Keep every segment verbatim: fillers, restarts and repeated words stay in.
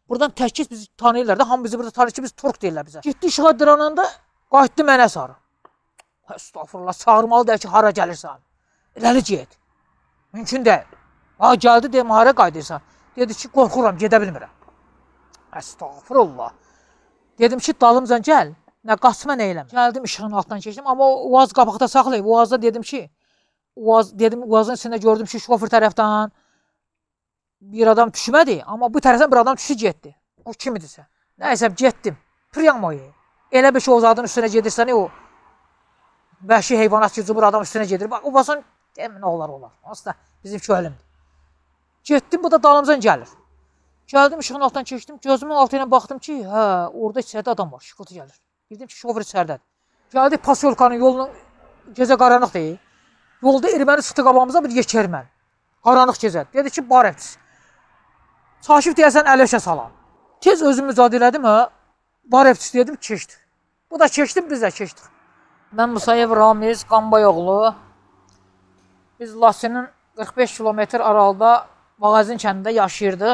Buradan təhkis bizi tanıyırlar da, hamı bizi burada tanıyır ki, biz Turk deyirlər bizə. Getdi işığa dirananda, qayıtdı mənə sarı. Estağfurullah, çağırmalı deyir ki, hara gəlirsən? Eləli get. Mümkün deyil. Ha, gəldi deyim, hara qayıdırsan? Dedi ki, qorxuram, gedə bilmirəm. Estağfurullah. Dedim ki, dalımcan gəl. Nə qaçma, nə eləmə. Gəldim, işığın altından keçdim, amma o Uaz qabaqda saxlayıb. Uazda dedim ki, Uaz, dedim, Uazın içində gördüm ki, şofer tərəfdən bir adam düşmədi, amma bu tərəfdən bir adam düşü getdi. O kimidirsə. Nəysə, getdim. Priyamoya. Elə bir şey o zadın üstünə gedirsən, o vəhşi heyvanat ki, cubur adam üstünə gedir. Bax, o basan, demin olar, olar. Aslında bizimki ölümdür. Getdim, bu da dalımcan gəlir. Gəldim, işığın altından keçdim. Gözümün altı ilə baxdım ki, hə, orada içəridə adam var, şıqıltı gəlir. Bildim ki, şofer içəridədir. Gəldik, Pasyolkanın yolunun gecə qaranlıq deyil. Yolda erməni çıxdı qabağımıza bir yekə erməni. Qaranlıq gecə. Dedi ki, barevçisi. Çaşif deyəsən, ələşə salam. Tez özümü zad elədim, hə, barevçisi dedim, keçdi. Bu da keçdim, biz də keçdik. Mən Musayev Ramiz Qambayoğlu. Biz Laçının qırx beş kilometr aralıda Mağazin kəndində yaşayırdıq.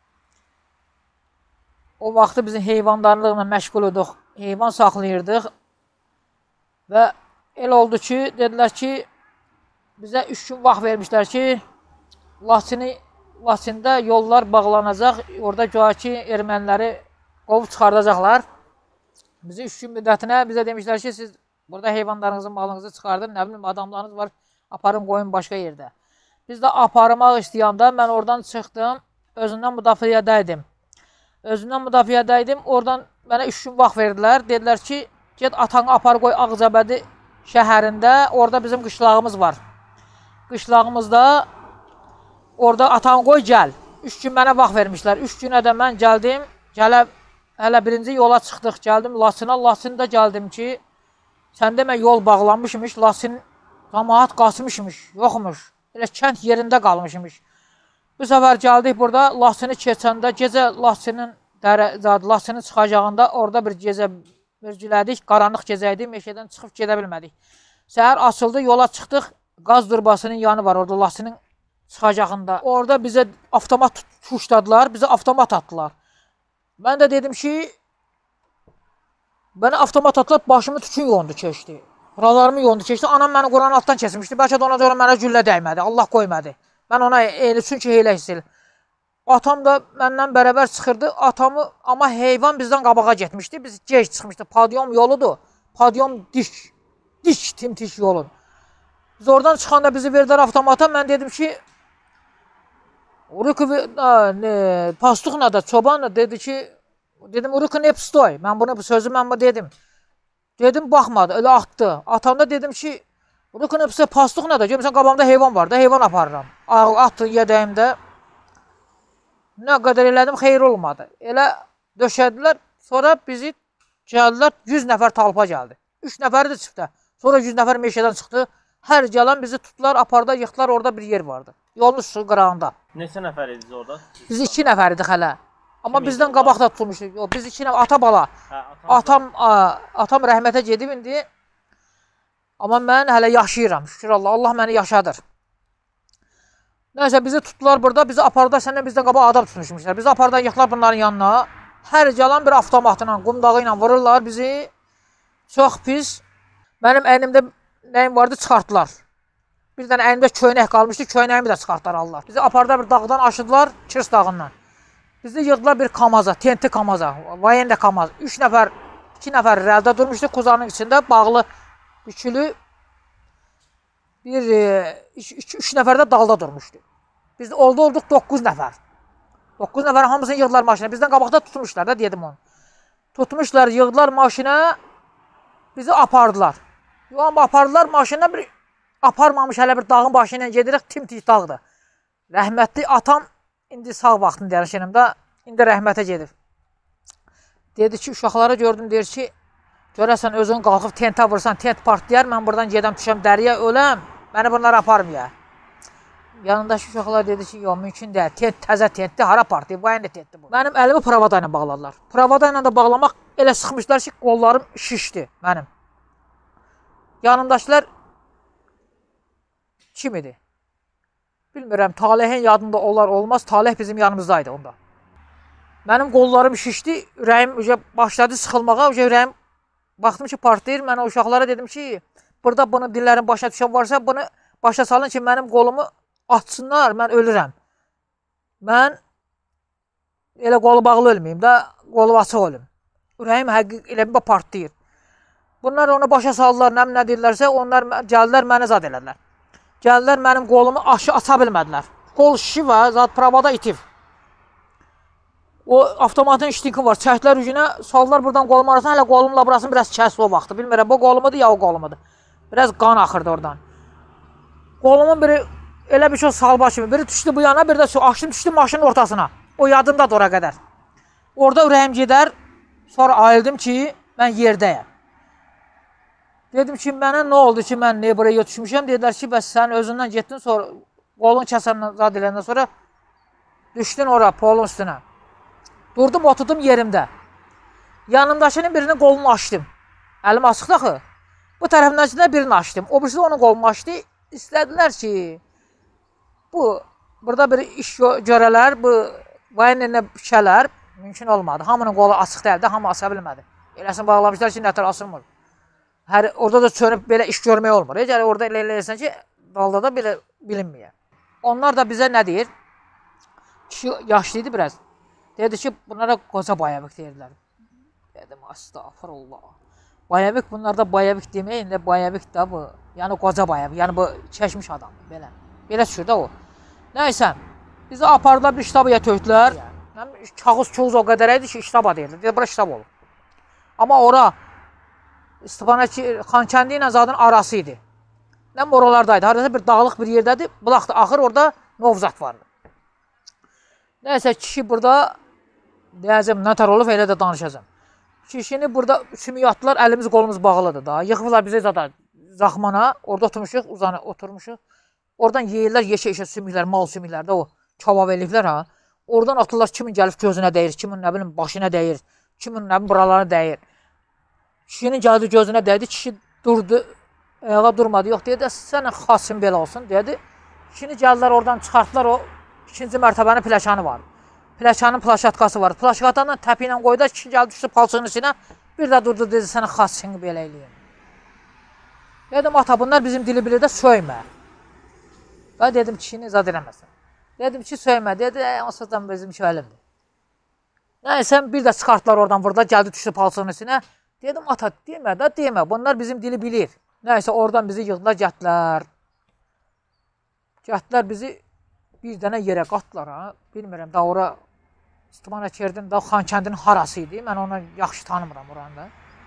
O vaxtı bizim heyvandarlıqla məşğul olduq, heyvan saxlayırdıq. Və el oldu ki, dedilər ki, bizə üç gün vaxt vermişlər ki, Laçını, Laçında yollar bağlanacaq, orada göyə ki, erməniləri qovub çıxardacaqlar. Bizi üç gün müddətinə bizə demişlər ki, siz burada heyvanlarınızın malınızı çıxardın, nə bilim, adamlarınız var, aparın, qoyun başqa yerdə. Biz də aparmaq istəyəndə mən oradan çıxdım, özümdən müdafiədəydim. Özümdən müdafiədəydim, oradan mənə üç gün vaxt verdilər. Dedilər ki, get atanı apar qoy Ağcabədi şəhərində, orada bizim qışlağımız var. Qışlağımızda orada atanı qoy gəl. Üç gün mənə vaxt vermişlər. Üç günə də mən gəldim, gələ, hələ birinci yola çıxdıq, gəldim Laçına. Laçında gəldim ki, sən demə yol bağlanmışmış, Laçın cəmaət qaçmışmış, yoxmuş. Elə kənd yerində qalmışmış. Bu səfər gəldik burada, Laçını keçəndə, gecə Laçının, Laçının çıxacağında orada bir gecə mürgülədik, qaranlıq gecə idi, meşədən çıxıb gedə bilmədik. Səhər açıldı, yola çıxdıq, qaz durbasının yanı var orada Laçının çıxacağında. Orada bizə avtomat tuşladılar, bizə avtomat atdılar. Mən də dedim ki, mənə avtomat atdılar, başımı tükün yondu keçdi. Buralarımı yondu keçdi, anam məni Quran altdan keçmişdi, bəlkə də ona görə mənə güllə dəymədi, Allah qoymadı. Mən ona eyni çünki heylə hissil. Atam da məndən bərabər çıxırdı, atamı, amma heyvan bizdən qabağa getmişdi, biz gec çıxmışdı, padyom yoludur, padyom diş, diş timtiş yolun. Biz oradan çıxanda bizi verdilər avtomata, mən dedim ki, pastuqla da, çobanla dedi ki, dedim, Urukun hep stoy, mən bunu, bu sözü mən bu dedim. Dedim, baxmadı, elə atdı. Atamda dedim ki, Urukun hepsi pastuqla da, görmüşsən, qabamda heyvan var da, heyvan aparıram. Atdı yədəyimdə. Nə qədər elədim, xeyir olmadı. Elə döşədilər, sonra bizi gəldilər, yüz nəfər talpa gəldi. üç nəfəri də çıxdı. Sonra yüz nəfər meşədən çıxdı. Hər gələn bizi tutdular, aparda, yıxdılar, orada bir yer vardı. Yolun üstü qırağında. Neçə nəfər idiniz orada? Biz iki nəfər idik hələ. Amma bizdən qabaqda tutulmuşdu. Biz iki nəfər, ata bala. Hə, atam, atam rəhmətə gedib indi. Amma mən hələ yaşayıram, şükür Allah, Allah məni yaşadır. Nəysə, bizi tutdular burada, bizi aparda, səndən bizdən qabaq adam tutmuşmuşlar. Bizi aparda yıxdılar bunların yanına. Hər gələn bir avtomatla, qumdağı ilə vururlar bizi. Çox pis. Mənim əynimdə nəyim vardı, çıxartdılar. Bir dənə əynimdə köynək qalmışdı, köynəyimi də çıxartdılar Allah. Bizi aparda bir dağdan aşıdılar, Çırs dağından. Bizi yığdılar bir kamaza, tenti kamaza, vayende kamaz. Üç nəfər, iki nəfər rəldə durmuşdu, kuzanın içində bağlı, bükülü. Bir, üç, üç, üç nəfər də dalda durmuşdu. Biz oldu olduq doqquz nəfər. doqquz nəfər hamısını yığdılar maşına. Bizdən qabaqda tutmuşlar da, dedim onu. Tutmuşlar, yığdılar maşına, bizi apardılar. Yox, apardılar maşına, bir aparmamış hələ bir dağın başı ilə gedirik, timtik dağdır. Rəhmətli atam, indi sağ vaxtını deyərşənəm də, indi rəhmətə gedib. Dedi ki, uşaqları gördüm, deyir ki, görəsən özün qalxıb tentə vursan, tent partlayar, mən buradan gedəm, düşəm dəriyə, öləm, məni bunlar aparmaya. Yanındakı uşaqlar dedi ki, yox, mümkün deyil, tent təzə tentdir, hara partlayıb, bu əyndə tentdir bu. Mənim əlimi pravada ilə bağladılar. Pravada ilə də bağlamaq elə sıxmışlar ki, qollarım şişdi mənim. Yanımdakiler kim idi? Bilmirəm, Talehin yadında olar olmaz, Taleh bizim yanımızdaydı onda. Mənim qollarım şişdi, ürəyim başladı sıxılmağa, ürəyim baxdım ki, partlayır. Mən o uşaqlara dedim ki, burada bunun dillərin başa düşən varsa, bunu başa salın ki, mənim qolumu açsınlar, mən ölürəm. Mən elə qolu bağlı ölməyim də, qolu açıq ölüm. Ürəyim həqiq elə bir partlayır. Bunlar onu başa saldılar, nə, nə deyirlərsə, onlar gəldilər, məni zad elədilər. Gəldilər, mənim qolumu aşı aça bilmədilər. Qol şişi və zat pravada itiv. O avtomatın iştinki var, çəkdilər ucuna, saldılar buradan qolum arasına, hələ qolumla burasını biraz kəsdi o vaxtı. Bilmirəm, bu qolumudur ya o qolumudur. Biraz qan axırdı oradan. Qolumun biri elə bir şey salba kimi, biri düşdü bu yana, biri də açdım düşdü maşının ortasına. O yadımdadır ora qədər. Orada ürəyim gedər, sonra ayıldım ki, mən yerdəyəm. Dedim ki, mənə nə oldu ki, mən niyə buraya düşmüşəm? Dedilər ki, bəs sən özündən getdin, sonra qolun kəsəndən zad eləndən sonra düşdün ora, polun üstünə. Durdum, oturdum yerimdə. Yanımdakının birinin qolunu açdım. Əlim açıqdı axı. Bu tərəfindəkindən birini açdım. O birisi onun qolunu açdı. İstədilər ki, bu, burada bir iş görələr, bu vayenlə bükələr, mümkün olmadı. Hamının qolu açıq deyildi, hamı aça bilmədi. Eləsin bağlamışlar ki, nətər asılmır. Hər, orada da çönüb belə iş görmək olmur. Yəni, orada elə eləsən ki, dalda da belə bilinməyə. Onlar da bizə nə deyir? Kişi yaşlıydı biraz. Dedi ki, bunlara qoca bayavik deyirlər. Dedim, astagfirullah. Bayavik, bunlarda bayavik deməyin, bayavik də bu. Yəni, qoca bayavik, yəni bu çəkmiş adam. Belə, belə düşür də o. Nəysə, bizi apardılar, bir ştabıya töydülər. Kağız çoğuz o qədər idi ki, ştaba deyirlər. Dedi, bura ştab olur. Amma ora, Xankəndi ilə zadın arası idi. Nəm oralardaydı, harada bir dağlıq bir yerdədir, bulaqda axır, orada Novzat vardı. Nəysə, kişi burada, deyəcəm, nətər olub, elə də danışacam. Kişini burada sümüyatdılar, əlimiz qolumuz bağlıdır da. Yıxıblar bizə zada zaxmana, orada oturmuşuq, uzanı oturmuşuq. Oradan yeyirlər, yeşə-yeşə sümüklər, mal sümüklər də o kebab eləyiblər ha. Oradan atırlar, kimin gəlib gözünə dəyir, kimin nə bilim başına dəyir, kimin nə bilim buralarına dəyir. Kişinin gəldi gözünə dəydi, kişi durdu, ayağa durmadı, yox deyədi, sənə xasın belə olsun, deyədi. Kişini gəldilər, oradan çıxartdılar, o ikinci mərtəbənin pləkanı var. Pləkanın plaşatkası var. Plaşatkanın təpi ilə qoydu, kişi gəldi, düşdü palçığın içinə, bir də durdu, dedi, sənə xasını belə eləyim. Dedim, ata, bunlar bizim dili bilir də söymə. Və dedim, kişini izad eləməsin. Dedim ki, söymə, dedi, o sözdən bizim şöylümdür. Nəysə, bir də çıxartdılar oradan, burada gəldi, düşdü palçığın içinə. Dedim, ata, demə də, demə, bunlar bizim dili bilir. Nəysə, oradan bizi yığdılar, gətdilər. Gətdilər bizi bir dənə yerə qatdılar, ha. Bilmirəm, da ora İstimanəkerdin, da Xankəndinin harası idi. Mən onu yaxşı tanımıram oranda.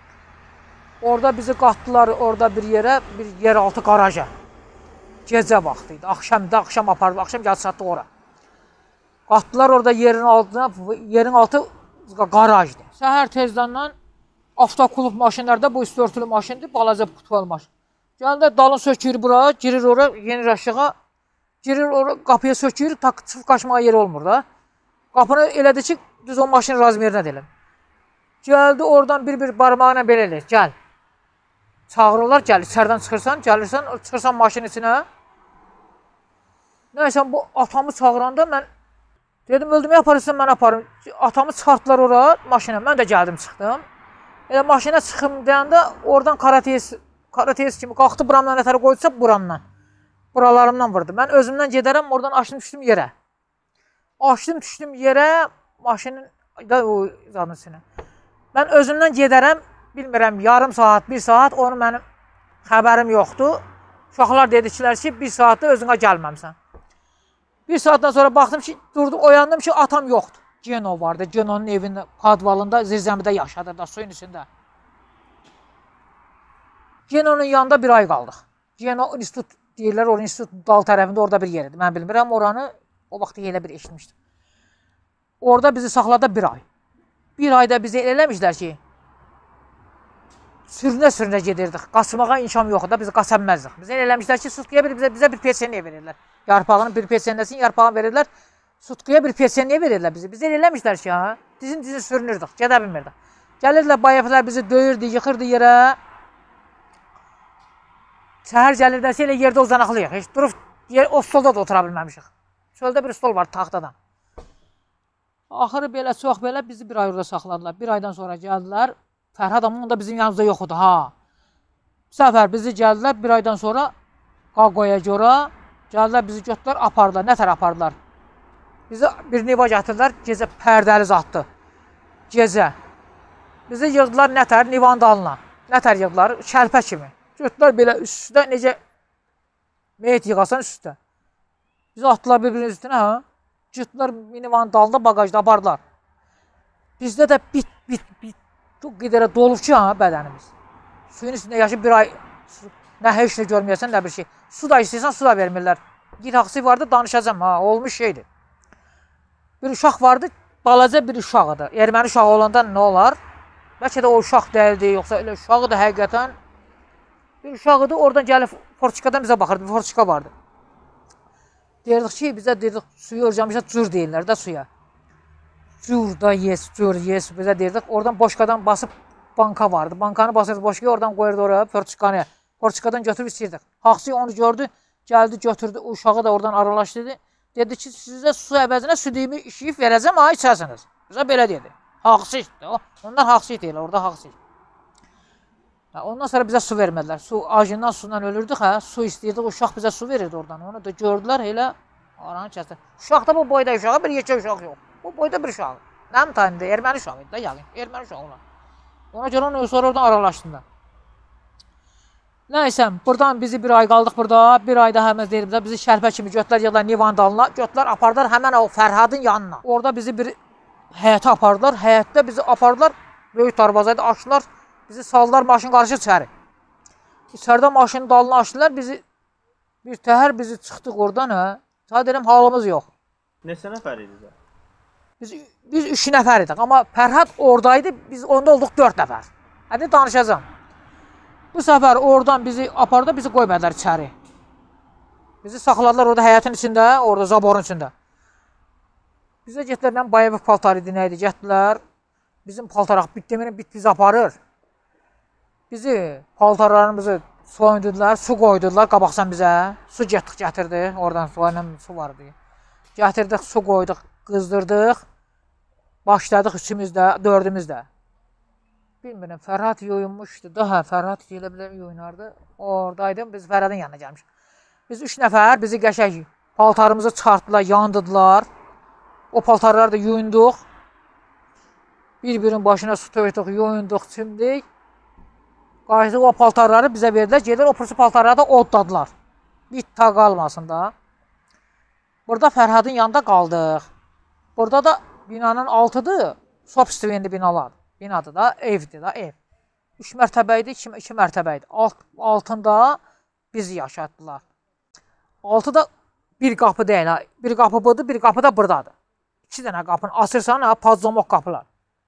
Orada bizi qatdılar, orada bir yerə, bir yeraltı qaraja. Gecə vaxtı idi, axşamda, axşam apardı, axşam gəldi satdıq ora. Qatdılar orada yerin altına, yerin altı qarajdı. Səhər tezdən avtoklub maşinlərdə, bu üstü örtülü maşindir, balaca kutuval maşin. Gəldi, dalın sökür bura, girir ora, yeni aşağı, girir ora, qapıya sökür, çıxıb qaçmağa yeri olmur da. Qapını elədi ki, düz o maşının razmerinə deyiləm. Gəldi, oradan bir-bir barmağına belə eləyir, gəl. Çağırırlar, gəl, içərdən çıxırsan, gəlirsən, çıxırsan maşının içinə. Nəysə, bu atamı çağıranda mən dedim, öldürməyə aparırsan, mən aparım. Atamı çıxartdılar ora, maşına, mən də gəldim, çıxdım. Elə maşına çıxım deyəndə, oradan karateyiz, karateyiz kimi qalxdı, buramdan nətəri qoydusa, buramdan. Buralarımdan vurdu. Mən özümdən gedərəm, oradan açdım, düşdüm yerə. Açdım, düşdüm yerə, maşının, o zadın içinə. Mən özümdən gedərəm, bilmirəm, yarım saat, bir saat, onu mənim xəbərim yoxdur. Uşaqlar dediklər ki, bir saatda özünə gəlməmsən. Bir saatdan sonra baxdım ki, durdum, oyandım ki, atam yoxdur. Geno vardı, Genonun evində, padvalında, zirzəmidə yaşadır da, suyun içində. Genonun yanında bir ay qaldıq. Geno institut deyirlər, o institutun dal tərəfində orada bir yeridir. Mən bilmirəm, oranı o vaxt elə bir eşitmişdim. Orada bizi saxladı bir ay. Bir ayda bizi eləmişlər ki, sürünə-sürünə gedirdik. Qaçmağa imkan yox da, bizi qaça bilməzdik. Bizi eləmişlər ki, sutkuya bir, bizə, bizə bir peçeniyə verirlər. Yarpağının bir peçeniyəsin, yarpağını verirlər. Sutkuya bir peçeniyə verirlər bizi. Bizi eləmişlər ki, ha, dizin-dizin sürünürdük, gedə bilmirdik. Gəlirlər, bayaflar bizi döyürdü, yıxırdı yerə. Səhər gəlirdəsi elə yerdə uzanaqlıyıq. Heç durub, yer, o stolda da otura bilməmişik. Çöldə bir stol var, taxtadan. Axırı belə çox belə bizi bir ay orada saxladılar. Bir aydan sonra gəldilər. Fərhad amma onda bizim yanımızda yox idi ha. Bu səfər bizi gəldilər bir aydan sonra Qaqoya görə gəldilər bizi götürdülər apardılar. Nə tər apardılar? Bizi bir niva gətirdilər, gecə pərdəli zatdı. Gecə. Bizi yığdılar nə tər nivanın dalına. Nə tər yığdılar? Şərpə kimi. Götürdülər belə üstdə necə meyit yığasan üstdə. Bizi atdılar bir-birinin üstünə ha. Götürdülər nivanın dalında bagajda apardılar. Bizdə də bit bit bit çox qədərə dolub ki ha bədənimiz. Suyun üstündə yaşayıb bir ay nə heç nə görməyəsən nə bir şey. Su da istəyirsən su da vermirlər. Bir haqsı vardı danışacağım ha olmuş şeydir. Bir uşaq vardı balaca bir uşaq idi. Erməni uşağı olanda nə olar? Bəlkə də o uşaq deyildi yoxsa elə uşağı da həqiqətən bir uşaq idi oradan gəlib Forçikadan bizə baxırdı. Bir Forçika vardı. Deyirdik ki bizə deyirdik suyu örcəmişlər cür deyirlər də suya. Cür da yes cür yes bizə deyirdik. Oradan boşkadan basıb banka vardı. Bankanı basırdı boşkaya oradan qoyurdu oraya Forçikanı. Forçikadan götürüb istəyirdik. Haqsı onu gördü, gəldi götürdü uşağı da oradan aralaşdırdı. Dedi ki sizə su əvəzinə südümü işiyib verəcəm ha içərsiniz. Bizə belə dedi. Haqsı işte o. Onlar haqsı deyirlər orada haqsı. Ondan sonra bizə su vermədilər. Su acından sudan ölürdük hə. Su istəyirdik uşaq bizə su verirdi oradan. Onu da gördülər elə aranı kəsdi. Uşaq da bu boyda uşağı bir yekə uşaq yox. Bu boyda bir uşaq. Nəm tanıdı? Erməni uşağı idi da yəqin. Erməni uşağı olan. Ona görə onu sonra oradan aralaşdılar. Nəysə, buradan bizi bir ay qaldıq burada. Bir ayda həməz deyirəm bizi şərpə kimi götürlər yığdılar Nivan dalına. Götürlər apardılar həmən o Fərhadın yanına. Orada bizi bir həyətə apardılar. Həyətdə bizi apardılar. Böyük darvazaydı açdılar. Bizi saldılar maşın qarşı içəri. İçəridə maşının dalını açdılar. Bizi bir təhər bizi çıxdıq oradan hə. Sağ deyirəm halımız yox. Neçə nəfər idiniz? Biz biz üç nəfər idik. Amma Fərhad oradaydı. Biz onda olduq dörd nəfər. Hadi danışacağam. Bu səfər oradan bizi apardı, bizi qoymadılar içəri. Bizi saxladılar orada həyətin içində, orada zaborun içində. Bizə getdilər, mən Bayevov paltarı idi, nə idi, getdilər. Bizim paltaraq bit demirin, bit bizi aparır. Bizi, paltarlarımızı soyundular, su qoydular qabaqsan bizə. Su getdik, gətirdi, oradan soyunan su vardı. Gətirdik, su qoyduq, qızdırdıq. Başladıq üçümüz də, dördümüz də. Bilmirəm, Fərhad yoyunmuşdu. Daha Fərhad elə bilər yoyunardı. Oradaydım, biz Fərhadın yanına gəlmişik. Biz üç nəfər, bizi qəşək paltarımızı çıxartdılar, yandıdılar. O paltarları da yuyunduq. Bir-birinin başına su töydük, yuyunduq, çimdik. Qayıdıq o paltarları bizə verdilər. Gedir, o pırsı paltarları da odladılar. Bir ta qalmasın da. Burada Fərhadın yanında qaldıq. Burada da binanın altıdır. Sobstvendi binalar. Binadır da, evdir da, ev. Üç mərtəbə idi, iki, iki mərtəbə idi. Alt, altında bizi yaşatdılar. Altıda bir qapı deyil, ha. Bir qapı budur, bir qapı da buradadır. İki dənə qapını asırsan, ha, pazzamoq qapılar.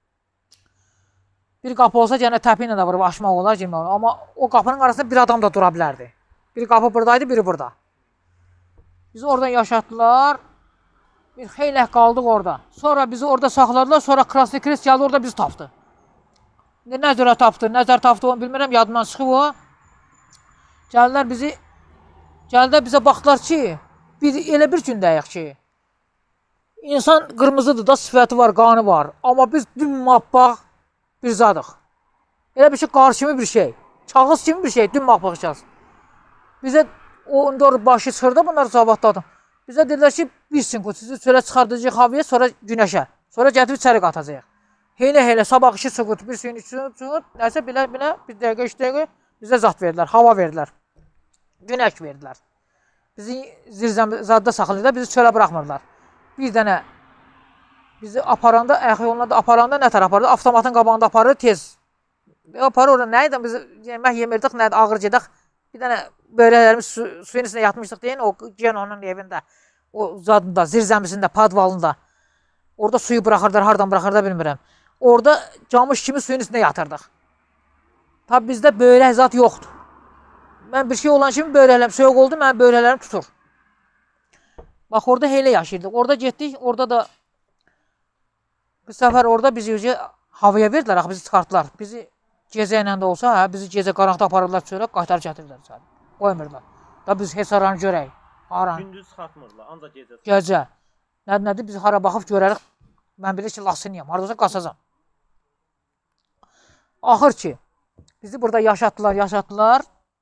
Bir qapı olsa gənə təpi ilə də vurub açmaq olar, girmək olar. Amma o qapının arasında bir adam da dura bilərdi. Bir qapı buradaydı, biri burada. Bizi oradan yaşatdılar. Bir xeylə qaldıq orada. Sonra bizi orada saxladılar, sonra Krasni Krest gəldi, orada bizi tapdı. Nə üzrə tapdı, nəzər tapdı, onu bilmirəm, yadımdan çıxıb o. Gəldilər bizi, gəldilər bizə baxdılar ki, bir, elə bir gündəyik ki, insan qırmızıdır da, sifəti var, qanı var. Amma biz dümmabbaq bir zadıq. Elə bir şey, qar kimi bir şey, kağız kimi bir şey, dümmabbaq kağız. Bizə o başı çıxırdı, bunları zavadladım. Bizə dedilər ki, biz sinko, sizi çölə çıxardacaq havaya, sonra günəşə, sonra gətirib içəri qatacaq. Heylə-heylə, sabah işi çıxıb, bir suyun içini çıxıb, nəsə bilə-bilə, bir dəqiqə, üç dəqiqə bizə zat verdilər, hava verdilər, günəş verdilər. Bizi zirzəmzadda saxlayırlar, bizi çölə buraxmırlar. Bir dənə bizi aparanda, əxi yoluna da aparanda nə tər apardı? Avtomatın qabağında aparır, tez. Aparır orada, nə idi? Biz yemək yemirdik, nə idi? Ağır gedək. Bir dənə böyrələrimiz su, suyun içində yatmışdıq deyin, o Genonun evində, o zadında, zirzəmisində, padvalında. Orada suyu buraxırlar, hardan buraxırlar bilmirəm. Orada camış kimi suyun içində yatırdıq. Tabi bizdə böyrək zat yoxdur. Mən bir şey olan kimi böyrələm, soyuq oldu, mənim böyrələrim tutur. Bax, orada heylə yaşayırdıq. Orada getdik, orada da bir səfər orada bizi havaya verdilər, axı bizi çıxartdılar. Bizi gecə ilə də olsa, hə, bizi gecə qaranlıqda aparırlar çörək, qaytarıb gətirirlər. Qoymurlar. Da biz heç aranı görək. Aran. Gündüz çıxartmırlar, ancaq gecə. Gecə. Nədir, nədir, biz hara baxıb görərik, Mən bilir ki, lasınıyam, haradasa qaçacam. Axır ki, bizi burada yaşatdılar, yaşatdılar.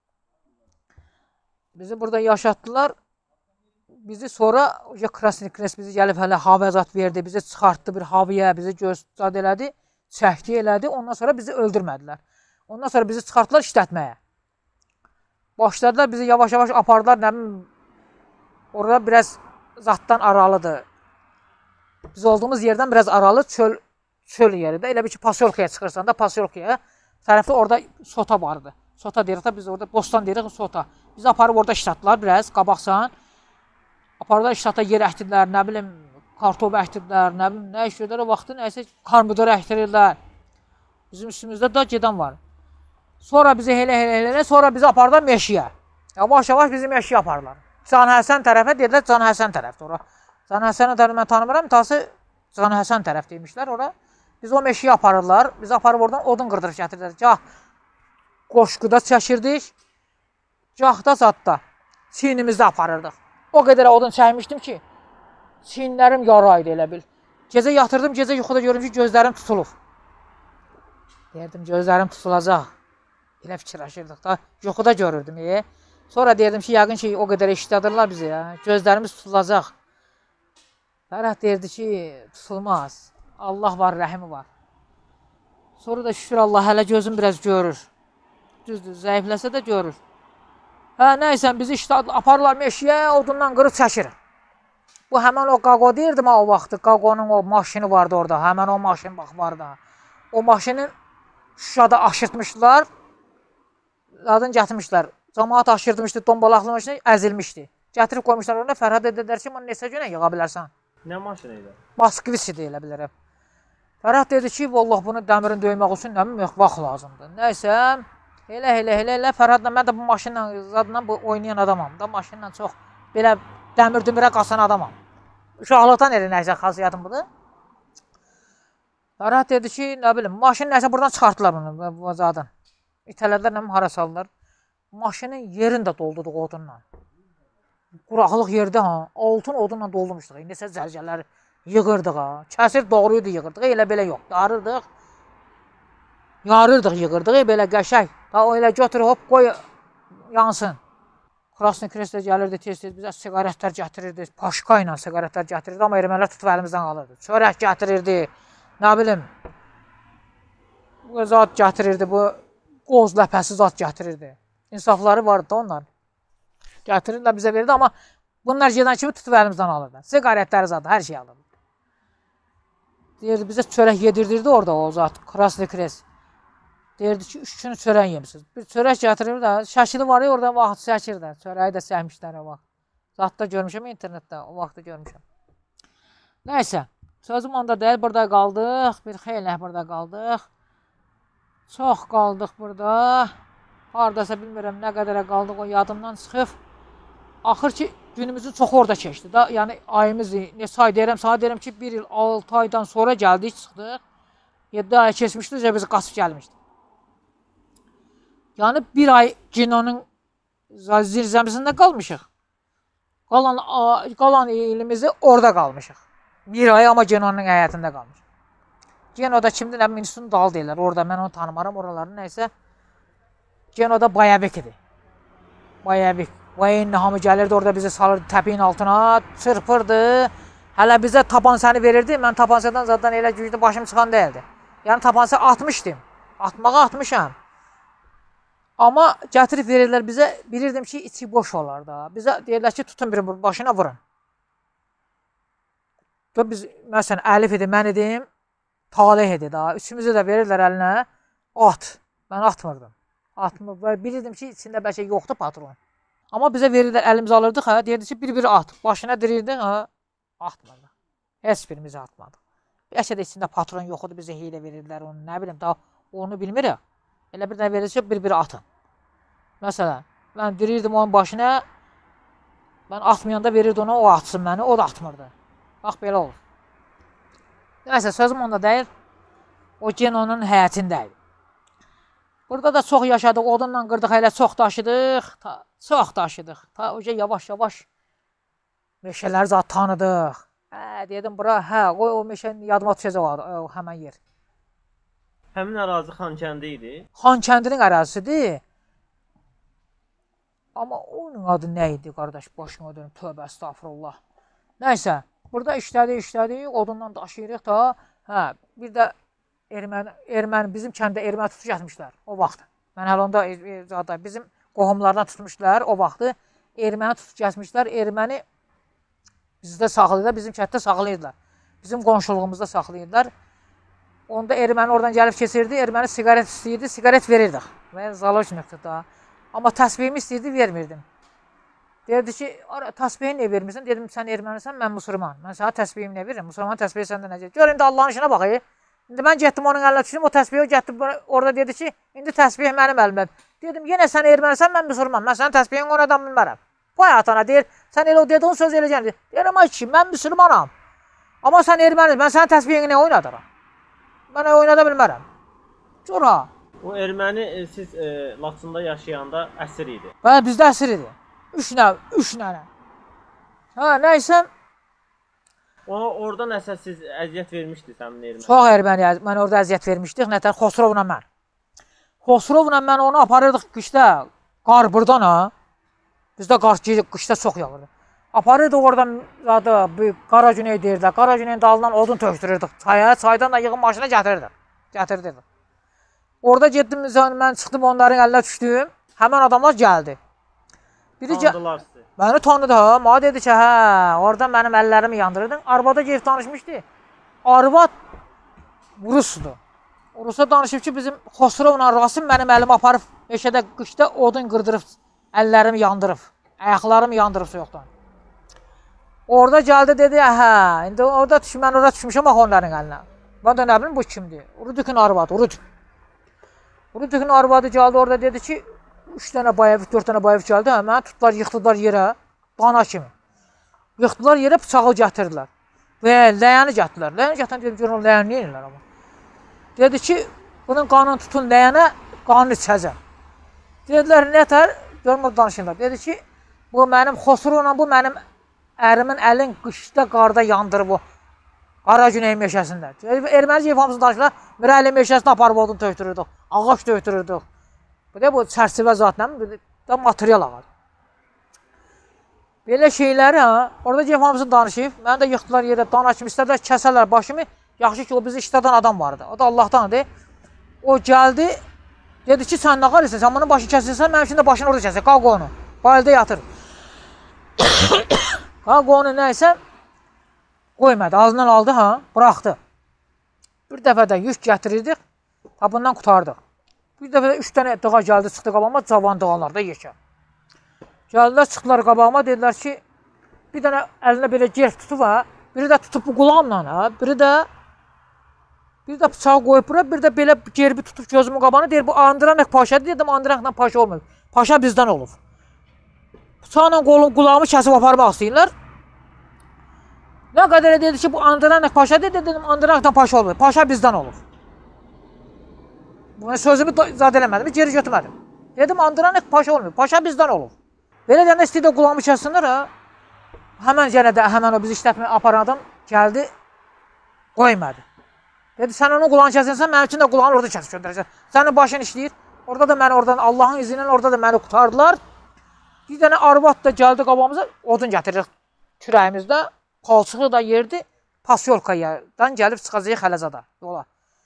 Bizi burada yaşatdılar. Bizi sonra Krasni Kres bizi gəlib hələ hava zat verdi, bizi çıxartdı bir havaya, bizi göstəd elədi, çəkdi elədi. Ondan sonra bizi öldürmədilər. Ondan sonra bizi çıxartdılar işlətməyə. Başladılar, bizi yavaş-yavaş apardılar. Nə bilim, orada biraz zatdan aralıdır. Biz olduğumuz yerdən biraz aralı çöl, çöl yeridir. Elə bir ki, Pasyolkaya çıxırsan da Pasyolkaya tərəfdə orada sota vardı. Sota deyirik də biz orada, Bostan deyirik sota. Bizi aparıb orada işlətdilər biraz, qabaqsan. Apardılar işlata yer əkdilər, nə bilim, kartof əkdilər, nə bilim, nə işlədilər o vaxtı, nəysə karmidor əkdirirlər. Bizim üstümüzdə da gedən var. Sonra bizi elə elə elə, sonra bizi apardılar meşiyə. Yavaş-yavaş bizi meşiyə apardılar. Can Həsən tərəfə dedilər, Can Həsən tərəfdir ora. Can Həsəni tərəfə mən tanımıram, tası Can Həsən tərəf demişlər ora. Biz o meşiyə aparırlar, bizi aparıb oradan odun qırdırıb gətirdilər. Cah qoşquda çəkirdik, cah da zadda çiynimizdə aparırdıq. O qədər odun çəkmişdim ki, çiyinlərim yaraydı elə bil. Gecə yatırdım, gecə yuxuda görüm ki, gözlərim tutulub. Deyirdim, gözlərim tutulacaq. Elə fikirləşirdik da, yuxuda görürdüm. E. Sonra deyirdim ki, yəqin ki, o qədər işlədırlar bizi, ya. Gözlərimiz tutulacaq. Fərəh deyirdi ki, tutulmaz. Allah var, rəhimi var. Sonra da şükür Allah, hələ gözüm biraz görür. Düzdür, zəifləsə də görür. Hə, nəysən, bizi işte aparırlar meşiyə, odundan qırıb çəkir. Bu həmən o Qaqo deyirdim ha o vaxtı. Qaqonun o maşini vardı orada. Həmən o maşin bax vardı. O maşinin Şuşada aşırtmışdılar. Adını gətirmişlər. Camaat aşırtmışdı, dombalaqlı maşını əzilmişdi. Gətirib qoymuşlar orada. Fərhad dedilər ki, bunu neçə günə yığa bilərsən? Nə maşını idi? Moskvisi deyilə bilərəm. Fərhad dedi ki, vallah bunu dəmirin döymək üçün nə bilmək vaxt lazımdır. Nəysə, elə elə elə elə Fərhadla mən də bu maşınla zadla bu oynayan adamam da, maşınla çox belə dəmir dümürə qaçan adamam. Uşaqlıqdan elə nəysə xasiyyətim budur. Fərhad dedi ki, nə bilim, maşını nəysə buradan çıxartdılar bunu, bu zadın. İtələdilər, nə bilim, hara saldılar. Maşının yerini də doldurduq odunla. Quraqlıq yerdə ha, altın odunla doldurmuşduq. İndisə zəlzələr yığırdıq ha. Kəsir doğruydu yığırdıq, elə belə yox. Yarırdıq. Yarırdıq, yığırdıq, belə qəşək. Da o elə götür, hop, qoy, yansın. Krasni Kreslə gəlirdi, tez-tez bizə siqaretlər gətirirdi. Paşka ilə siqaretlər gətirirdi, amma ermənilər tutub əlimizdən qalırdı. Çörək gətirirdi, nə bilim, bu zat gətirirdi, bu qoz ləpəsi zat gətirirdi. İnsafları vardı da onlar. Gətirirlər bizə verdi, amma bunlar gedən kimi tutub əlimizdən alırdı. Siqaretləri zadı, hər şey alırdı. Deyirdi, bizə çörək yedirdirdi orada o zat, Krasni Kres. Deyirdi ki, üç günü çörək yemişsiniz. Bir çörək gətirir də, şəkili var ya orada vaxt çəkir də. Çörəyi də səhmişlər o vaxt. Zatda görmüşəm internetdə, o vaxtda görmüşəm. Nəysə, sözüm onda deyil, burada qaldıq. Bir xeyli burada qaldıq. Çox qaldıq burada. Haradasa bilmirəm nə qədərə qaldıq, o yadımdan çıxıb. Axır ki, günümüzün çoxu orada keçdi da. Yəni ayımız, neçə ay deyirəm, sana deyirəm ki, bir il altı aydan sonra gəldik, çıxdıq. yeddi ay keçmişdi, bizi qaçıb gəlmişdi. Yəni bir ay Cinonun zirzəmisində qalmışıq. Qalan, qalan ilimizi orada qalmışıq. Bir ay amma Cinonun həyətində qalmışıq. Genoda kimdir, nə Minsun dal deyirlər. Orada mən onu tanımaram, oralarını nəysə. Genoda Bayabek idi. Bayabek. Bayinlə hamı gəlirdi, orada bizi salırdı təpiyin altına, çırpırdı. Hələ bizə tapansəni verirdi. Mən tapansadan zaten elə güclü başım çıxan deyildi. Yəni tapansa atmışdım. Atmağa atmışam. Amma gətirib verirlər bizə, bilirdim ki, içi boş olar da. Bizə deyirlər ki, tutun bir başına vurun. Biz, məsələn, Əlif idi, mən idim, Talih idi da. Üçümüzü də verirlər əlinə, at. Mən atmırdım. Atmır və bilirdim ki, içində bəlkə yoxdur patron. Amma bizə verirlər, əlimizi alırdıq, hə, deyirdi ki, bir-bir at. Başına dirirdik, hə, atmırdı. Heç birimizi atmadıq. Bəlkə də içində patron yoxdur, bizə hiylə verirlər onu, nə bilim, daha onu bilmirik. Elə bir də verirsə, bir-bir atın. Məsələn, mən dirirdim onun başına, mən atmayanda verirdi ona, o atsın məni, o da atmırdı. Bax, belə olur. Nəysə, sözüm onda deyil, o Genonun həyətindəydi. Burada da çox yaşadıq, odunla qırdıq, elə çox daşıdıq, ta, çox daşıdıq. Ta, oca yavaş-yavaş meşələri zat tanıdıq, Hə, dedim, bura, hə, qoy o meşə yadıma düşəcək o həmən yer. Həmin ərazi Xankəndi idi. Xankəndinin ərazisidir. Amma onun adı nə idi, qardaş, başına dönüm, tövbə, estağfurullah. Nəysə, burada işlədik, işlədik, odundan daşıyırıq da, hə, bir də erməni, erməni, bizim kəndə erməni tutuş etmişlər o vaxt. Mən hələ onda e, bizim qohumlardan tutmuşlar o vaxtı. Erməni tutuş etmişlər, erməni bizdə saxlayırlar, bizim kənddə saxlayırlar. Bizim qonşuluğumuzda saxlayırlar. Onda erməni oradan gəlib keçirdi, erməni siqaret istəyirdi, siqaret verirdik. Və zalojnikdir da. Amma təsbihimi istəyirdi, vermirdim. Deyirdi ki, təsbihi niyə vermirsən? Dedim, sən ermənisən, mən müsəlman. Mən sənə təsbihimi niyə verirəm? Müsəlman təsbihi səndə necə? Gör, indi Allahın işinə bax. İndi mən getdim onun əlinə düşdüm, o təsbihi getdim, orada dedi ki, indi təsbih mənim əlimdədir. Dedim, yenə sən ermənisən, mən müsəlman. Mən sənin təsbihin oradan bilmərəm. Bu həyatana deyir, sən elə o dediğin söz eləcəkdir. Deyirəm, ay kişi, mən müsəlmanam. Amma sən ermənisən, mən sənin təsbihini nə oynadıram? Mən oynada bilmərəm. Sonra. O erməni e, siz e, Laçında yaşayanda əsir idi. Bəli, bizdə əsir idi. Üç nəv, üç nənə. Hə, nəysə. O, orada nəsə siz əziyyət vermişdi sənin erməni. Çox erməni, mən orada əziyyət vermişdik. Nətər, Xosrovla mən. Xosrovla mən onu aparırdıq qışda. Qar burdan ha. Bizdə qar qışda çox yağırdı. Aparırdıq oradan adı, Qara Güney deyirlər. Qara Güney'in dalından odun tökdürürdük çaya. Çaydan da yığın maşına gətirirdik. Gətirirdik. Orada getdim, mən çıxdım onların əlinə düşdüm. Həmən adamlar gəldi. Biri tanıdılar sizi. Məni tanıdı ha. Mənə dedi ki, hə, orada mənim əllərimi yandırırdın. Arvada gelib danışmışdı. Arvad Rusdur. Rus'a danışıb ki, bizim Xosrovla Rasim mənim əlimi aparıb meşədə qışda odun qırdırıb, əllərimi yandırıb, ayaqlarımı yandırıb soyuqdan. Orada gəldi dedi, hə, indi orada düşmüşəm, mən orada düşmüşəm bax onların əlinə. Mən də nə bilim bu kimdir? Urudukun arvadı, Uruduk. Urudukun arvadı gəldi orada dedi ki, üç dənə bayev, dörd dənə bayev gəldi, hə, mənə tutdular, yıxdılar yerə, dana kimi. Yıxdılar yerə, bıçağı gətirdilər. Və ləyəni gətirdilər. Ləyəni gətirən dedim, görün, ləyəni niyə edirlər amma? Dedi ki, bunun qanını tutun ləyənə, qanını içəcəm. Dedilər, nətər? Görmür danışırlar. Dedi ki, bu mənim Xosrovla, bu mənim ərimin əlin qışda, qarda yandırıb o Qara Güney meşəsində. Erməni cefamızı danışırlar, Mirəli meşəsində aparıb odun tökdürürdük, ağaç tökdürürdük. Bu da bu çərçivə zatla, bu da material ağac. Belə şeyləri, ha, orada cefamızı danışıb, məni də yıxdılar yerə, dana kimi istədilər, kəsərlər başımı. Yaxşı ki, o bizi işlədən adam vardı, o da Allahdandır. O gəldi, dedi ki, sən nə qarısan, sən bunun başını kəsilsən, mənim üçün də başını orada kəsək, qalq onu, bayılda yatır. Qalq onu nəysə, qoymadı, ağzından aldı, ha, buraxdı. Bir dəfə də yük gətirirdik, ha, bundan qutardıq. Bir dəfə də üç dənə dığa gəldi, çıxdı qabağıma, cavan dığalar da yekə. Gəldilər, çıxdılar qabağıma, dedilər ki, bir dənə əlinə belə gerb tutub, ha, biri də tutub bu qulağımla, ha, biri də bir də bıçağı qoyub bura, bir də belə gerbi tutub gözümün qabağına, deyir, bu Andranik Paşadır, dedim, Andraniklə Paşa olmuyor. Paşa bizdən olub. Bıçaqla qulağımı kəsib aparmaq istəyirlər. Nə qədər dedi ki, bu Andranik Paşadır, dedim, Andraniklə Paşa olmuyor. Paşa bizdən olub. Bunu sözümü zad eləmədim, geri götürmədim. Dedim, Andranik Paşa olmuyor, Paşa bizdən olub. Belə deyəndə istəyir də qulağımı kəssinlər, ha. Həmən yenə də, həmən o bizi işlətmə aparan adam gəldi, qoymadı. Dedi, sən onun qulağını kəsinsən, mənim üçün də qulağını orada kəsib göndərəcək. Sənin başın işləyir. Orada da məni, oradan Allahın izni ilə orada da məni qutardılar. Bir dənə arvad da gəldi qabağımıza, odun gətiririk kürəyimizdə. Palçığı da yerdi, Pasyolkadan gəlib çıxacaq Xələcada, yola.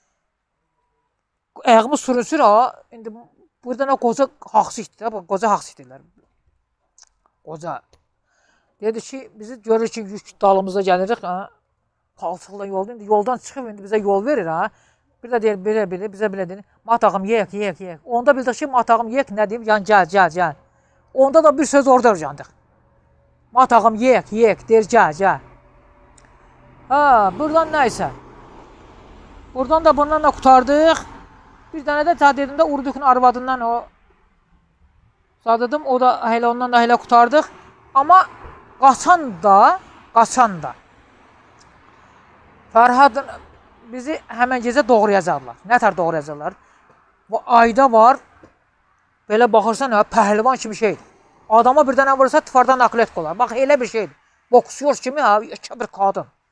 Ayağımı sürünsür, ha. İndi burada nə qoca haqsı işdir, qoca haqsı işdirlər. Qoca. Dedi ki, bizi görür ki, yük dalımıza gəlirik, ha. Palçıqla yolda, indi yoldan çıxıb, indi bizə yol verir, ha. Bir də deyir, belə, belə, bizə belə deyir, matağım, yeyək, yeyək, yeyək. Onda bildik ki, matağım, yeyək, nə deyim, yan, gəl, gəl, gəl. Onda da bir söz orada öyrəndік. Matağım, yeyək, yeyək, deyir, gəl, gəl. Ha, buradan nəysə. Buradan da bundan da qutardıq. Bir dənə də ta dedim də Urudukun arvadından o sadıdım, o da hələ ondan da hələ qutardıq. Amma qaçan da, qaçan da. Fərhadın bizi həmən gecə doğrayacaqlar. Nətər doğrayacaqlar? Bu ayda var, belə baxırsan, pəhlivan kimi şeydir. Adama bir dənə vurursa, tıfardan naklət qolar. Bax, elə bir şeydir. Boksyor kimi, ha, yekə bir qadın.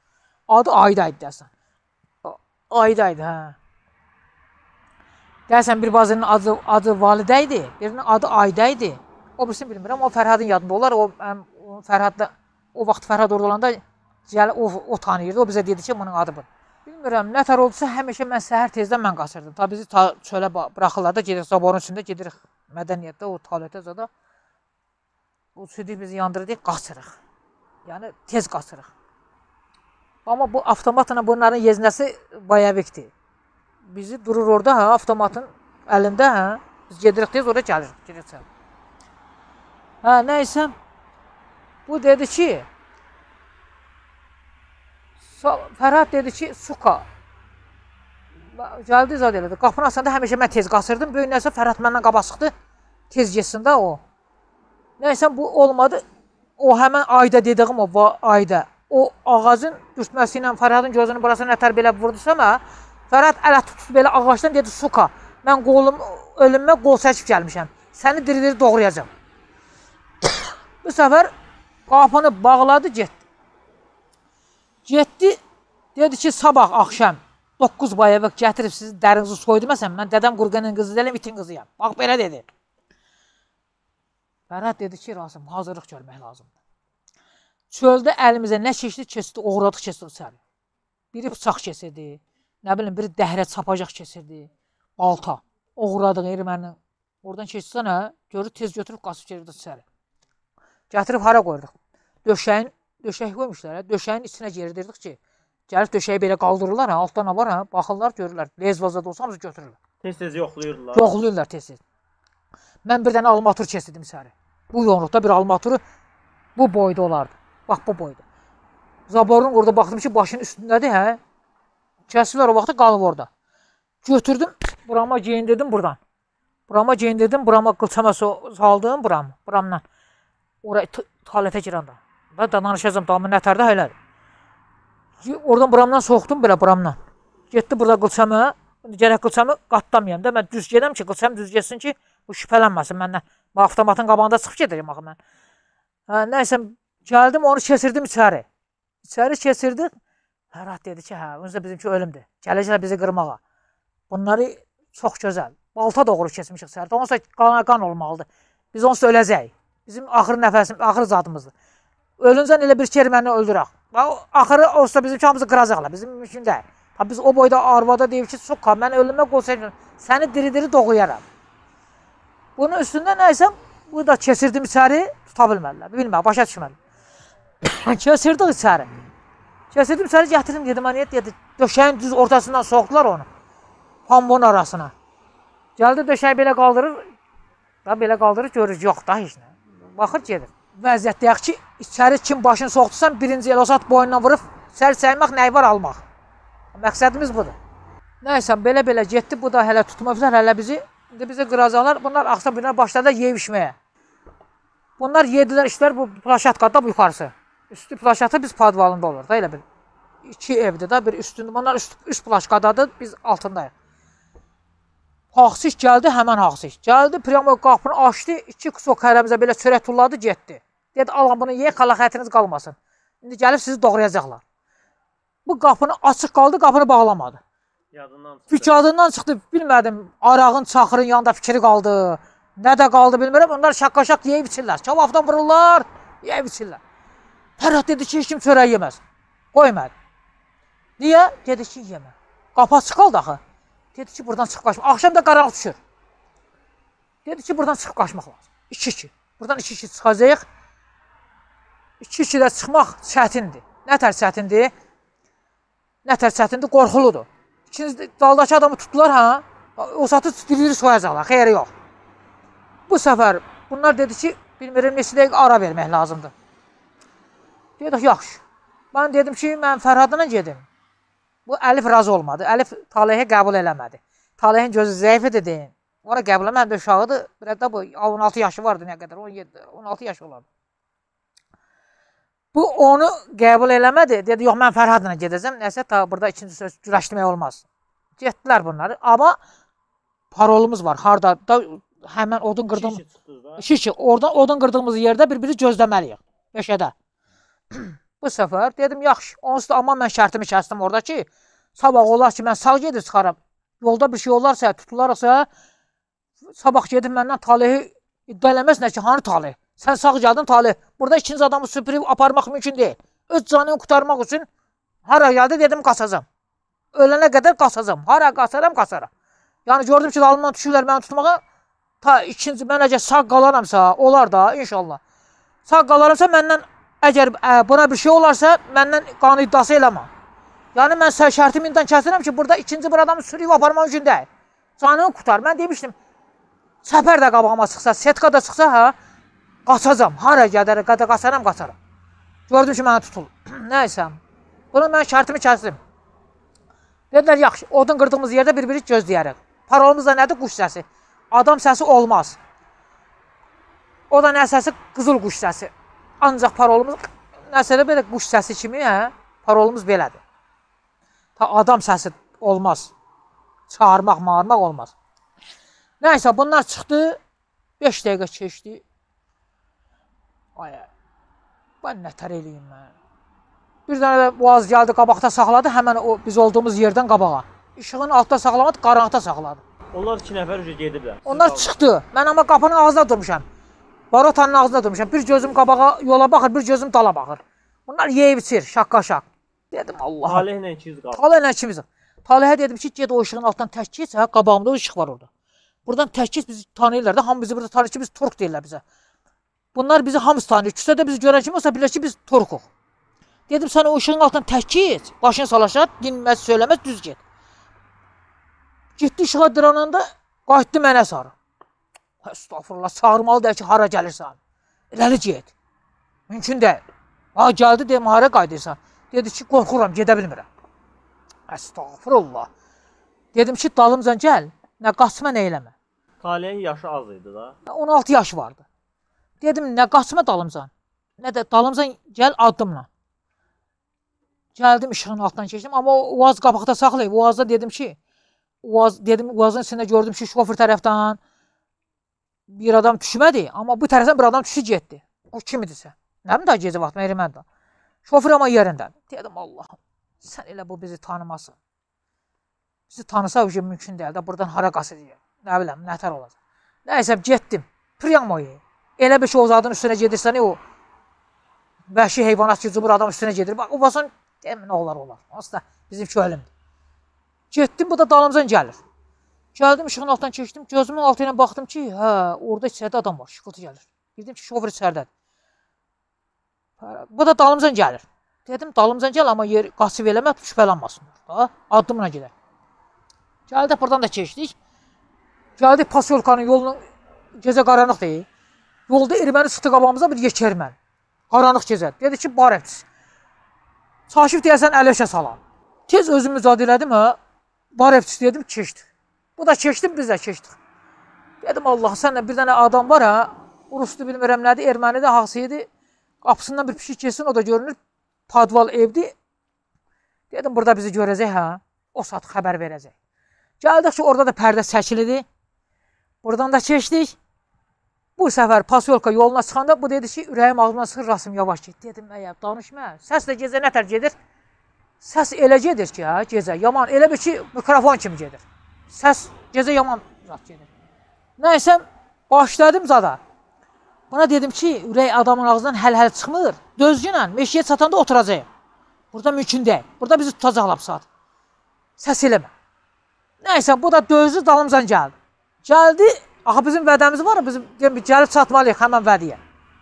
Adı Ayda idi deyəsən. Ayda idi, hə. Deyəsən bir bazının adı, adı Validə idi, birinin adı Ayda idi. O birisini bilmirəm, o Fərhadın yadında olar. O, o Fərhadda, o vaxt Fərhad orada olanda gəl, o, o tanıyırdı, o bizə dedi ki, bunun adı bu. Bilmirəm, nətər oldusa həmişə mən səhər tezdən mən qaçırdım. Tabi bizi ta, çölə buraxırlar da, gedirik zaborun üstündə, gedirik mədəniyyətdə, o tualetə zada. O südük bizi yandırırıq, qaçırıq. Yəni tez qaçırıq. Amma bu avtomatla bunların yeznəsi bayavikdir. Bizi durur orada, hə, avtomatın əlində, hə. Biz gedirik tez, oraya gəlirik, gedirik çəl. Hə, nəysə, bu dedi ki, Fərhad dedi ki, suka. Gəldi zad elədi. Qapını açanda həmişə mən tez qaçırdım. Böyük nəsə Fərhad məndən qabaq çıxdı. Tez getsin də o. Nəysə bu olmadı. O həmən Ayda dediyim o Ayda. O ağacın düşməsi ilə Fərhadın gözünün burasına nətər belə vurdusa mə, Fərhad ələ tutub belə ağacdan dedi suka. Mən qolum, ölümə qol çəkib gəlmişəm. Səni diri-diri doğrayacam. Bu səfər qapını bağladı, getdi. Getdi, dedi ki, sabah axşam doqquz bayavıq gətirib sizi dərinizi soydurmasam, mən dədəm qurqanın qızı deyiləm, itin qızıyam. Bax, belə dedi. Fərhad dedi ki, Rasim, hazırlıq görmək lazımdır. Çöldə əlimizə nə keçdi, keçdi, oğradıq, keçdi içəri. Biri bıçaq keçirdi, nə bilim, biri dəhrə çapacaq keçirdi, balta. Oğradıq erməni. Oradan keçsənə, görür, tez götürüb, qaçıb girdi içəri. Gətirib hara qoyurduq? Döşəyin, döşək qoymuşlar, döşəyin içinə girdirdik ki, gəlib döşəyi belə qaldırırlar, altdan var, baxırlar, görürlər. Lezvazada olsa hamısı götürürlər. Tez-tez yoxlayırlar. Yoxlayırlar tez-tez. Mən bir dənə almatur keçirdim içəri. Bu yoğunluqda bir almaturu bu boyda olardı. Bax, bu boyda. Zaborun orada baxdım ki, başının üstündədir, hə? Kəsirlər o vaxtda qalıb orada. Götürdüm, burama geyindirdim buradan. Burama geyindirdim, burama qılçama saldım, buram, buramdan. Oraya tualetə girəndə. Və danışacağım, damı nətərdə elədir. Oradan buramdan soxdum belə buramdan. Getdi burada qılçamı, gərək qılçamı qatlamayam da, mən düz gedəm ki, qılçam düz getsin ki, bu şübhələnməsin məndən. Bu avtomatın qabağında çıxıb gedəcəm axı mən. Hə, nəysə, gəldim, onu keçirdim içəri. İçəri keçirdik. Fərhad dedi ki, hə, onsuz da bizimki ölümdür. Gələcəklər bizi qırmağa. Bunları çox gözəl. Balta doğru keçmişik içəridə. Onsuz da qan olmalıdır. Biz onsuz da öləcəyik. Bizim axır nəfəsim, axır zadımızdır. Ölüncən elə bir ki, erməni öldürək. Axırı olsa bizimki hamımızı qıracaqlar. Bizim mümkün deyil. Biz o boyda arvada deyib ki, soqa, mən ölümə qolsaydım, səni diri-diri doğrayaram. Bunun üstündə nəysəm, bu da keçirdim içəri, tuta bilmədilər. Bilmə, başa düşmədim. Keçirdik içəri. Keçirdim içəri, gətirdim, dedim, aniyət, dedi, döşəyin düz ortasından soxdular onu. Pambonun arasına. Gəldi, döşəyi belə qaldırır, da belə qaldırır, görür, yox da, heç nə. Baxır, gedir. Vəziyyət deyək ki, içəri kim başını soxdursan, birinci elosat boynuna vurub, səri səymək, nəyi var almaq. Məqsədimiz budur. Nəysə, belə-belə getdi, bu da hələ tutmuşlar, hələ bizi, indi bizi qıracaqlar, bunlar axsa birlər başladı yeyib içməyə. Bunlar yedilər, işlər bu plaşatkada bu yuxarısı. Üstü plaşatı biz padvalında olur da, elə bir. İki evdir da, bir üstündə, bunlar üst, üst plaşkadadır, biz altındayıq. Haqsiş gəldi, həmən haqsiş. Gəldi, priyamo qapını açdı, iki kusok hərəmizə belə çörək tulladı, getdi. Dedi, alın bunu ye, xala xətriniz qalmasın. İndi gəlib sizi doğrayacaqlar. Bu qapını açıq qaldı, qapını bağlamadı. Yadından çıxdı. Fikadından çıxdı, bilmədim, arağın, çaxırın yanında fikri qaldı. Nə də qaldı bilmirəm, onlar şaqqa-şaq yeyib içirlər. Kebabdan vururlar, yeyib içirlər. Fərhad dedi ki, heç kim çörək yeməz. Qoymadı. Niyə? Dedi ki, yemə. Qapı açıq qaldı axı. Dedi ki, buradan çıxıb qaçmaq. Axşam da qaranlıq düşür. Dedi ki, buradan çıxıb qaçmaq lazım. İki-iki. Buradan iki-iki çıxacaq. İki-ikidə çıxmaq çətindir. Nətər çətindir? Nətər çətindir? Qorxuludur. İkiniz daldakı adamı tutdular, ha? O satı diri-diri soyacaqlar, xeyri yox. Bu səfər bunlar dedi ki, bilmirəm, neçə dəqiqə ara vermək lazımdır. Dedik, yaxşı. Mən dedim ki, mən Fərhadla gedim. Bu Əlif razı olmadı. Əlif Talihə qəbul eləmədi. Talihin gözü zəif dedi. Ona qəbul eləmədi, uşağıdır. Bir də bu on altı yaşı vardı, nə qədər? on yeddi, on altı yaşı olardı. Bu onu qəbul eləmədi. Dedi, yox, mən Fərhadla gedəcəm. Nəsə, ta burada ikinci söz güləşdirmək olmaz. Getdilər bunları. Amma parolumuz var. Harada da həmən odun qırdığımız... İki-iki. Oradan odun qırdığımız yerdə bir-biri gözləməliyik. Beşədə. Bu səfər dedim, yaxşı. Onsuz da amma mən şərtimi kəsdim orada ki, sabah olar ki, mən sağ gedib çıxaram. Yolda bir şey olarsa, tutularsa, sabah gedib məndən talehi iddia eləməsinə ki, hanı talih? Sən sağ gəldin talih. Burada ikinci adamı süpürüb aparmaq mümkün deyil. Öz canını qurtarmaq üçün hara gəldi dedim, qaçacam. Ölənə qədər qaçacam. Hara qaçaram, qaçaram. Yəni gördüm ki, dalımdan düşürlər məni tutmağa. Ta ikinci, mən əgər sağ qalaramsa, olar da inşallah. Sağ qalaramsa məndən, əgər ə, buna bir şey olarsa, məndən qanun iddiası eləmə. Yəni mən şərtimi indən kəsirəm ki, burada ikinci bir adamı sürüb aparmaq üçün deyil. Canını qutar. Mən demişdim, səfər də qabağıma çıxsa, setka da çıxsa, hə, qaçacam. Hara qədər, qədər qaçaram, qaçaram. Gördüm ki, mənə tutul. Nəysə, bunu mən şərtimi kəsdim. Dedilər, yaxşı, odun qırdığımız yerdə bir-biri gözləyərək. Parolumuz da nədir? Quş səsi. Adam səsi olmaz. O da nə səsi? Qızıl quş səsi. Ancaq parolumuz, nəsə belə quş səsi kimi, hə, parolumuz belədir. Ta adam səsi olmaz. Çağırmaq, mağırmaq olmaz. Nəysə, bunlar çıxdı. beş dəqiqə keçdi. Ay, mən nətər eləyim mən. Bir dənə də boğaz gəldi, qabaqda saxladı, həmən o biz olduğumuz yerdən qabağa. İşığın altda saxlamadı, qaranlıqda saxladı. Onlar iki nəfər üzə gediblər. Onlar çıxdı. Mən amma qapının ağzında durmuşam. Barotanın ağzında durmuşam. Bir gözüm qabağa yola baxır, bir gözüm dala baxır. Bunlar yeyib içir, şaqqa-şaq. Dedim, Allah. Talihlə ikimiz qaldı. Talihlə ikimiz. Talihə dedim ki, ged o işığın altdan tək geç, hə, qabağımda o işıq var orada. Buradan tək geç, bizi tanıyırlar da, hamı bizi burada tanıyır ki, biz Turk deyirlər bizə. Bunlar bizi hamısı tanıyır. Küçədə bizi görən kimi olsa bilir ki, biz Turkuq. Dedim, sən o işığın altdan tək geç, başını salaşat, dinməz, söyləməz, düz get. Getdi işığa dirananda, qayıtdı mənə sarı. Estağfurullah, çağırmalı deyil ki, hara gəlirsən. Eləli get. Mümkün deyil. Ha, gəldi deyim, hara qayıdırsan. Dedi ki, qorxuram, gedə bilmirəm. Estağfurullah. Dedim ki, dalımcan gəl, nə qaçma, nə eləmə. Talihin yaşı az idi da. on altı yaşı vardı. Dedim, nə qaçma dalımcan, nə də dalımcan gəl addımla. Gəldim, işığın altından keçdim, amma o Uaz qabaqda saxlayıb. Uazda dedim ki, Uaz, dedim, Uazın içində gördüm ki, şofer tərəfdən bir adam düşmədi, amma bu tərəfdən bir adam düşü getdi. O kim idisə? Nə bilim, daha gecə vaxtı, məhriməndə. Şofer amma yerində. Dedim, Allahım, sən elə bu bizi tanımasın. Bizi tanısa o gün mümkün deyil də, buradan hara qaçacaq. Nə biləm, nətər olacaq. Nəysə, getdim. Priyamoya. Elə bir şey o zadın üstünə gedirsən, o vəhşi heyvanat ki, cubur adam üstünə gedir. Bax, o basan, deyəm, nə olar, olar. Aslında bizimki ölümdür. Getdim, bu da dalımcan gəlir. Gəldim, işığın altından keçdim, gözümün altı ilə baxdım ki, hə, orada içəridə adam var, şıqıltı gəlir. Bildim ki, şofer içəridədir. Bu da dalımcan gəlir. Dedim, dalımcan gəl, amma yer qaçıb eləmə, şübhələnməsinlər. Addımla gedər. Gəldik, buradan da keçdik. Gəldik, Pasyolkanın yolunun, gecə qaranlıq deyil. Yolda erməni çıxdı qabağımıza bir yekə erməni. Qaranlıq gecə. Dedi ki, barəfçisi. Çaşif deyəsən, ələşə salam. Tez özüm mücadə elədim, hə, barəfçisi dedim, keçdi. Bu da keçdim, biz də keçdik. Dedim, Allah, sənlə bir dənə adam var, hə, Ruslu bilmirəm nədir, erməni də haqsı idi. Qapısından bir pişik keçsin, o da görünür, padval evdir. Dedim, burada bizi görəcək, hə, o saat xəbər verəcək. Gəldik ki, orada da pərdə çəkilidir. Buradan da keçdik. Bu səfər Pasyolka yoluna çıxanda bu dedi ki, ürəyim ağzıma çıxır, Rasim, yavaş get. Dedim, əyə, danışma. Səs də gecə nətər gedir? Səs elə gedir ki, hə, gecə, yaman, elə bir ki, mikrofon kimi gedir. Səs gecə yaman zat gedir. Nəysə, başladım zada. Buna dedim ki, ürək adamın ağzından həl-həl çıxmır. Dözgünlə, meşiyə çatanda oturacaq. Burada mümkün deyil. Burada bizi tutacaqlar bu saat. Səs eləmə. Nəysə, bu da dözdü, dalımcan gəldi. Gəldi, axı bizim vədəmiz var, bizim gəlib çatmalıyıq həmən vədiyə.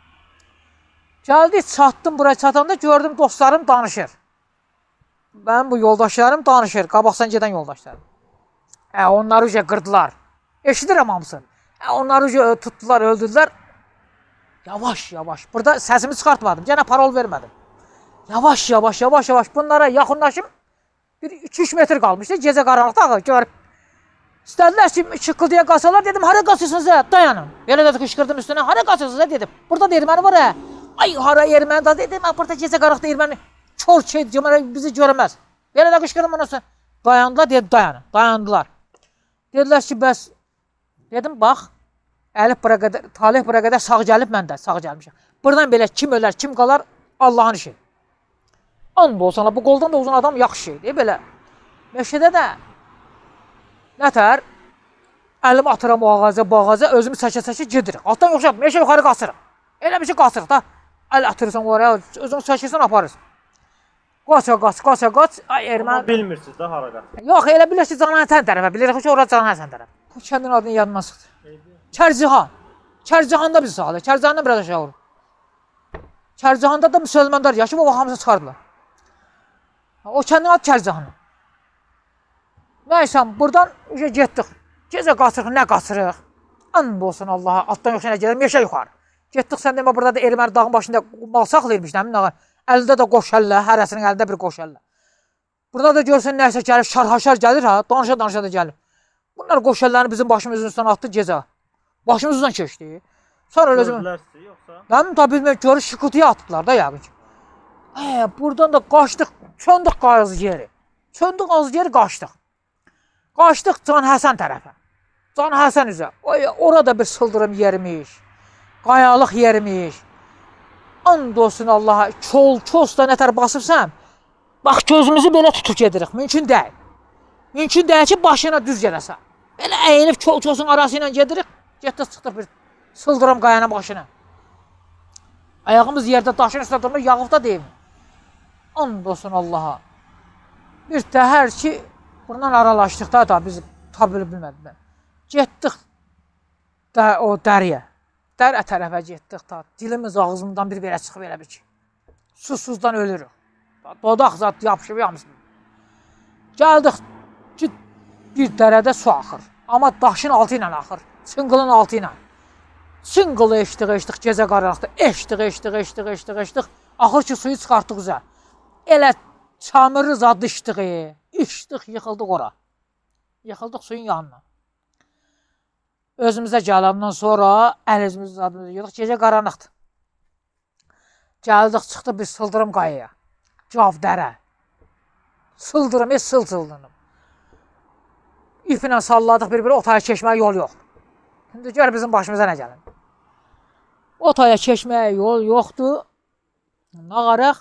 Gəldi, çatdım, buraya çatanda gördüm, dostlarım danışır. Mənim bu yoldaşlarım danışır, qabaqsan gedən yoldaşlarım. Ə, onları uca qırdılar. Eşidirəm hamısı. Ə, onları uca tutdular, öldürdülər. Yavaş, yavaş. Burada səsimi çıxartmadım, yenə parol vermədim. Yavaş, yavaş, yavaş, yavaş. Bunlara yaxınlaşım. Bir iki üç metr qalmışdı, gecə qaranlıqda ağı görüb. İstədilər ki, şıqqıldıya qaçalar, dedim, hara qaçırsınız, hə, dayanın. Belə də qışqırdım üstünə, hara qaçırsınız, hə, dedim. Burada da erməni var, hə. Ay, hara erməni da, dedim, burada gecə qaranlıqda erməni kör şey, bizi görəməz. Belə də qışqırdım ona üstünə. Dayandılar, dedim, dayanın, dayandılar. Dedilər ki, bəs, dedim, bax, Əlif bura qədər, Talih bura qədər sağ gəlib, mən də sağ gəlmişəm. Buradan belə kim ölər, kim qalar, Allahın işi. And olsana bu qoldan da uzun adam yaxşı şeydir. Belə meşədə də nətər əlimi atıram o ağaca, bu ağaca, özümü çəkə-çəkə gedirik. Altdan yoxsa meşə yuxarı qaçırıq. Elə bir şey qaçırıq da. Əl atırsan oraya, özünü çəkirsən aparırsan. Qaça, qaç, qaça, qaç. Ay erməni. Amma bilmirsiniz də hara qaçır. Yox, elə bilir ki, Canan Həsən tərəfə. Bilirik ki, ora Canan Həsən tərəfə. Bu kəndin adını yadımdan çıxdı. Kərcihan. Kərcihanda bizi sağlayır. Kərcihandan biraz aşağı olur. Kərcihanda da müsəlmanlar yaşayıb, o vaxt hamısı çıxardılar. O kəndin adı Kərcihan. Nəysə, buradan getdik. Gecə qaçırıq, nə qaçırıq? And olsun Allaha, altdan yoxsa nə gedir, meşə yuxarı. Getdik, sən demə, burada da erməni dağın başında mal saxlayırmış, nəmin ağa. Əlində də qoş əllə, hərəsinin əlində bir qoş əllə. Burada da görsən, nəysə gəlib, şarhaşar gəlir ha, danışa-danışa da gəlir. Bunlar qoş əllərini bizim başımızın üstündən atdı gecə. Başımızdan keçdi. Sonra özüm... Gördülər sizi, yoxsa? Mənim da bilmək görür, şıkıtıya atdılar da yəqin ki. Ə, buradan da qaçdıq, çöndük qayız yeri. Çöndük qayız yeri, qaçdıq. Qaçdıq Can Həsən tərəfə. Can Həsən üzə. Orada bir sıldırım yerimiş. Qayalıq yerimiş. And olsun Allaha, kol, kosda nətər basıbsam, bax gözümüzü belə tutub gedirik. Mümkün deyil. Mümkün deyil ki, başına düz gedəsən. Belə əyilib kol, kosun arası ilə gedirik. Getdik, çıxdıq bir sıldırım qayanın başına. Ayağımız yerdə daşın üstə durmur, yağıb da deyim. And olsun Allaha. Bir təhər ki, bundan aralaşdıq da, da biz tabi bilmədik. Getdik də, o dəriyə. Dərə tərəfə getdik da, dilimiz ağzımdan bir belə çıxıb elə bir ki. Susuzdan ölürük. Dodaq zat yapışıb yamısın. Gəldik ki, bir dərədə su axır. Amma daşın altı ilə axır. Çıngılın altı ilə. Çıngılı eşdik, eşdik, gecə qaranlıqda. Eşdik, eşdik, eşdik, eşdik, eşdik. Axır ki, suyu çıxartdıq üzə. Elə çamırı zad içdik, içdik, yıxıldıq ora. Yıxıldıq suyun yanına. Özümüzə gələndən sonra əl-üzümüzü zadımızı yığdıq, gecə qaranlıqdır. Gəldik, çıxdıq bir sıldırım qayaya. Cav dərə. Sıldırım, heç sıl-sıldırım. İplə salladıq bir-biri, otaya keçməyə yol yox. Şimdi gör bizim başımıza nə gəlin. Otaya keçməyə yol yoxdur. Nağarıq.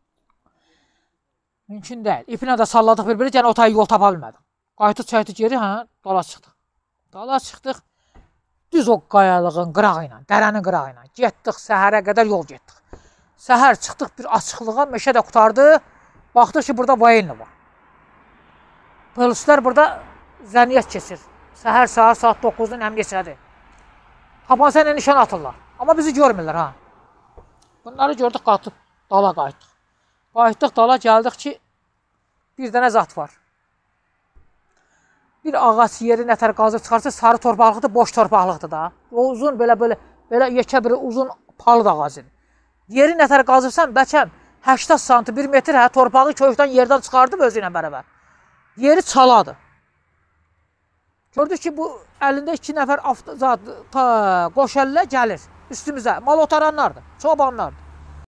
Mümkün deyil. İplə də salladıq bir-biri, yəni otaya yol tapa bilmədik. Qayıtıq, çaytıq geri, hə, dala çıxdıq. Dala çıxdıq. Düz o qayalığın qırağı ilə, dərənin qırağı ilə. Getdik, səhərə qədər yol getdik. Səhər çıxdıq bir açıqlığa, meşə də qutardı. Baxdıq ki, burada vayinli var. Polislər burada zəniyyət keçir. Səhər saat, saat doqquzun əmniyyətçilədir. Tapansa ilə nişan atırlar. Amma bizi görmürlər, ha. Bunları gördük, qatıb, dala qayıtdıq. Qayıtdıq, dala gəldik ki, bir dənə zat var. Bir ağac yeri nətər qazıb çıxarsa, sarı torpaqlıqdır, boş torpaqlıqdır da. O uzun, belə, belə, belə yekə bir uzun palıd ağacıdır. Yeri nətər qazıbsan, bəlkə səksən santim, bir metr, hə, torpağı kökdən yerdən çıxardıb özü ilə bərabər. Yeri çaladır. Gördük ki, bu əlində iki nəfər qoş əllə gəlir üstümüzə. Mal otaranlardır, çobanlardır.